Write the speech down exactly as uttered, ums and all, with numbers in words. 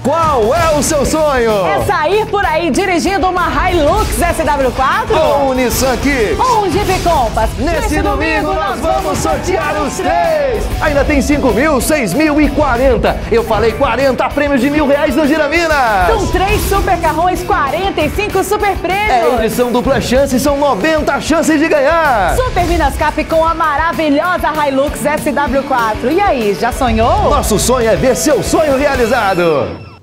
Qual é o seu sonho? É sair por aí dirigindo uma Hilux S W quatro? Ou um Nissan Kicks? Ou um Jeep Compass? Nesse, Nesse domingo nós vamos sortear os três! Ainda tem cinco mil, seis mil e quarenta. Eu falei quarenta prêmios de mil reais no Giraminas! São três super carrões, quarenta e cinco super prêmios! É edição dupla chance, são noventa chances de ganhar! Super Minas Cap com a maravilhosa Hilux S W quatro. E aí, já sonhou? Nosso sonho é ver seu sonho realizado!